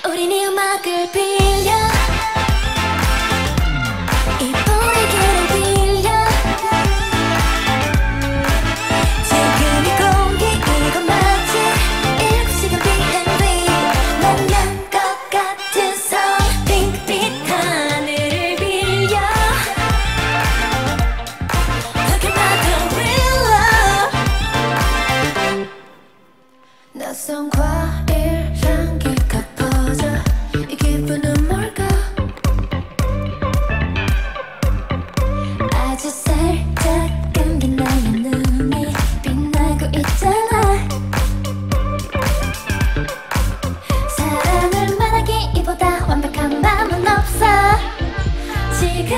우린 이 음악을 빌려 이 분위기를 빌려 지금 이 공기 이건 마치 7시간 비행기 만난 것 같은 성 핑크빛 하늘을 빌려 Talking about the real love 낯선 과일 향기가 퍼져 이 기분은 뭘까 아주 살짝 감긴 나의 눈이 빛나고 있잖아 사랑을 말하기보다 완벽한 마음은 없어 지금이야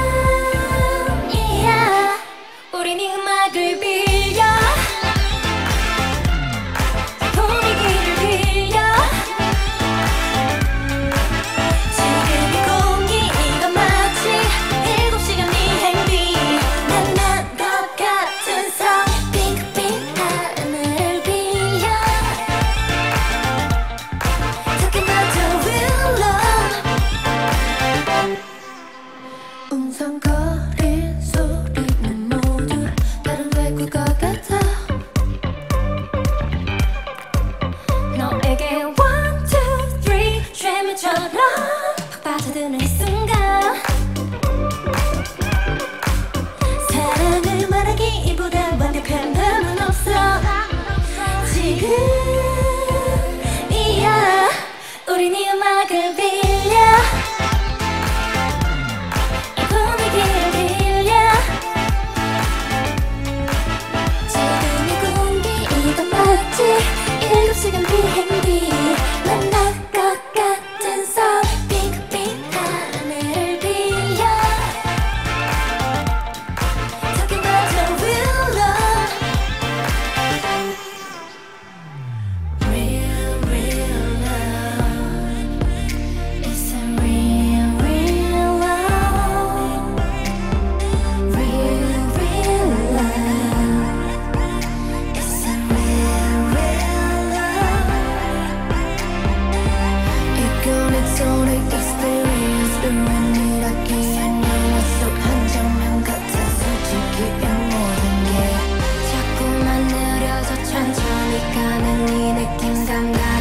우린 이 음악을 빌려 분위기를 빌려 지금 이 공기 이건 마치 7시간 비행기 만난 것 같은 성 핑크빛 하늘을 빌려 Talking about the real love 웅성거린 소리는 모두 다른 외국어 같아 너에게 one, two, three 쉔물처럼 푹 빠져드는 이 순간 사랑을 말하기보다 완벽한 답은 없어 지금이야 우린 이 음악을 빌려 이 분위기를 빌려 지금 이 공기 이건 마치 7시간 비행기 만날 것 같은 성 핑크빛 하늘을 빌려 Talking about the real love Real, real love It's a real, real love Real, real love It's a real, real love 이건 its own experience 의미라기엔 영화 속 한 장면 같아 솔직히 이 모든 게 자꾸만 느려져 천천히 가는 이 느낌 감각